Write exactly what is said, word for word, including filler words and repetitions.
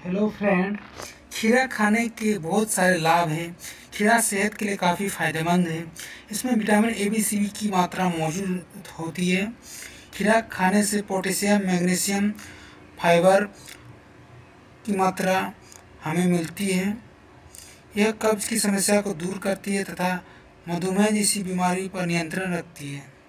Hello friend, खीरा खाने के बहुत सारे लाभ हैं। खीरा सेहत के लिए काफ़ी फ़ायदेमंद है। इसमें विटामिन ए बी सी की मात्रा मौजूद होती है। खीरा खाने से पोटेशियम, मैग्नीशियम, फाइबर की मात्रा हमें मिलती है। यह कब्ज़ की समस्या को दूर करती है तथा मधुमेह जैसी बीमारी पर नियंत्रण रखती है।